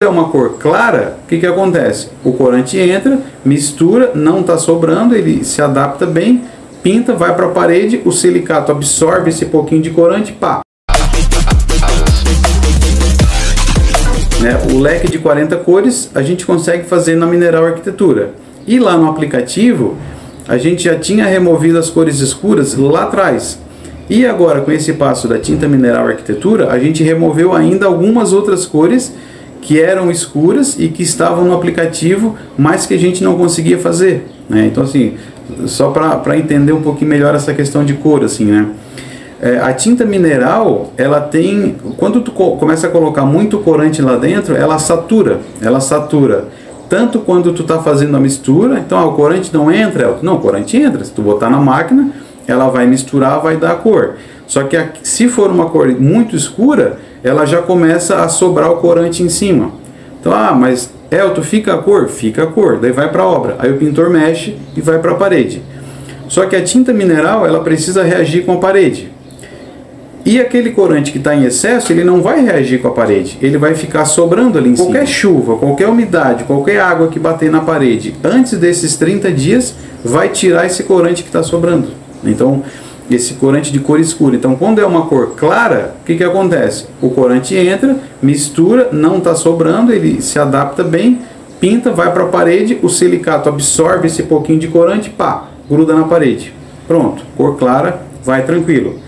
É uma cor clara, o que que acontece? O corante entra, mistura, não está sobrando, ele se adapta bem, pinta, vai para a parede, o silicato absorve esse pouquinho de corante, pá. Né? O leque de 40 cores a gente consegue fazer na Mineral Arquitetura. E lá no aplicativo, a gente já tinha removido as cores escuras lá atrás. E agora, com esse passo da tinta Mineral Arquitetura, a gente removeu ainda algumas outras cores que eram escuras e que estavam no aplicativo, mas que a gente não conseguia fazer, né? Então, assim, só para entender um pouquinho melhor essa questão de cor, assim, né? A tinta mineral, ela tem, quando tu começa a colocar muito corante lá dentro, ela satura, tanto quando tu está fazendo a mistura. Então, o corante não entra, não, o corante entra, se tu botar na máquina, ela vai misturar, vai dar a cor. Só que se for uma cor muito escura, ela já começa a sobrar o corante em cima. Então, mas Elton, fica a cor? Fica a cor, daí vai para a obra. Aí o pintor mexe e vai para a parede. Só que a tinta mineral, ela precisa reagir com a parede. E aquele corante que está em excesso, ele não vai reagir com a parede, ele vai ficar sobrando ali em cima. Qualquer chuva, qualquer umidade, qualquer água que bater na parede, antes desses 30 dias, vai tirar esse corante que está sobrando. Então, esse corante de cor escura. Então, quando é uma cor clara, o que que acontece? O corante entra, mistura, não está sobrando, ele se adapta bem, pinta, vai para a parede, o silicato absorve esse pouquinho de corante, pá, gruda na parede. Pronto, cor clara, vai tranquilo.